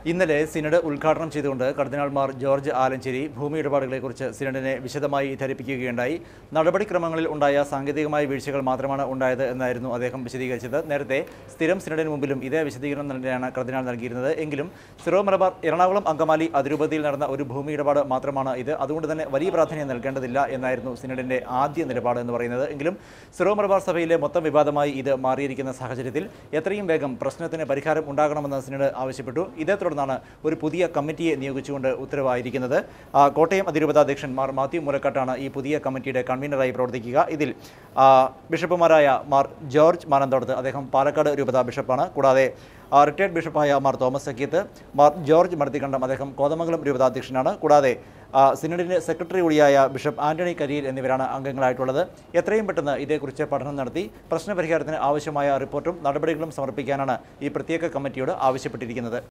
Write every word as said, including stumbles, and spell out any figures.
ഇന്നലെ സിനഡ് ഉദ്ഘാടനം ചെയ്തുകൊണ്ട് കർദിനാൾ മാർ ജോർജ് ആലഞ്ചേരി ഭൂമി ഇടപാടുകളെക്കുറിച്ച് സിനഡിനെ വിശദമായി ധരിപ്പിക്കുകയുണ്ടായി. നടപടിക്രമങ്ങളിൽ ഉണ്ടായ സാങ്കേതികമായ വീഴ്ചകൾ മാത്രമാണ് ഉണ്ടായത് എന്നായിരുന്നു അദ്ദേഹം വിശദീകരിച്ചത്. നേരത്തെ സ്ഥിരം സിനഡിന് മുമ്പിലും ഇതേ വിശദീകരണം തന്നെയാണ് കർദിനാൾ നൽകിയിരുന്നത്. എങ്കിലും സിറോ-മലബാർ എറണാകുളം-അങ്കമാലി അതിരൂപതയിൽ നടന്ന ഒരു ഭൂമി ഇടപാട് മാത്രമാണ് ഇത്. അതുകൊണ്ട് തന്നെ വലിയ പ്രാധാന്യം നൽകേണ്ടതില്ല എന്നായിരുന്നു സിനഡിന്റെ ആദ്യ നിലപാട് എന്ന് പറയുന്നത്. എങ്കിലും സിറോ-മലബാർ സഭയിലെ മൊത്തം വിവാദമായി ഇത് മാറിയിരിക്കുന്ന സാഹചര്യത്തിൽ എത്രയും വേഗം പ്രശ്നത്തിന് പരിഹാരം ഉണ്ടാകണമെന്ന് സിനഡ് ആവശ്യപ്പെട്ടു. ഇതേ തുടർന്നാണ് ഒരു പുതിയ കമ്മിറ്റിയെ നിയോഗിച്ചുകൊണ്ട് ഉത്തരവായിരിക്കുന്നത്. കോട്ടയം അതിരൂപത അധ്യക്ഷൻ മാർ മാത്യു മൂലക്കാട്ടാണ് ഈ പുതിയ കമ്മിറ്റിയുടെ കൺവീനറായി പ്രവർത്തിക്കുക. ഇതിൽ ബിഷപ്പുമാരായ മാർ ജോർജ് മാനന്തോടത്ത്, അദ്ദേഹം പാലക്കാട് രൂപത ബിഷപ്പാണ്. കൂടാതെ റിട്ടയർഡ് ബിഷപ്പായ മാർ തോമസ് സക്കീത്ത്, മാർ ജോർജ് മർത്തികണ്ഠം, അദ്ദേഹം കോതമംഗലം രൂപത അധ്യക്ഷനാണ്. കൂടാതെ സിനഡിൻ്റെ സെക്രട്ടറി കൂടിയായ ബിഷപ്പ് ആന്റണി കരിയിൽ എന്നിവരാണ് അംഗങ്ങളായിട്ടുള്ളത്. എത്രയും പെട്ടെന്ന് ഇതേക്കുറിച്ച് പഠനം നടത്തി പ്രശ്നപരിഹാരത്തിന് ആവശ്യമായ റിപ്പോർട്ടും നടപടികളും സമർപ്പിക്കാനാണ് ഈ പ്രത്യേക കമ്മിറ്റിയോട് ആവശ്യപ്പെട്ടിരിക്കുന്നത്.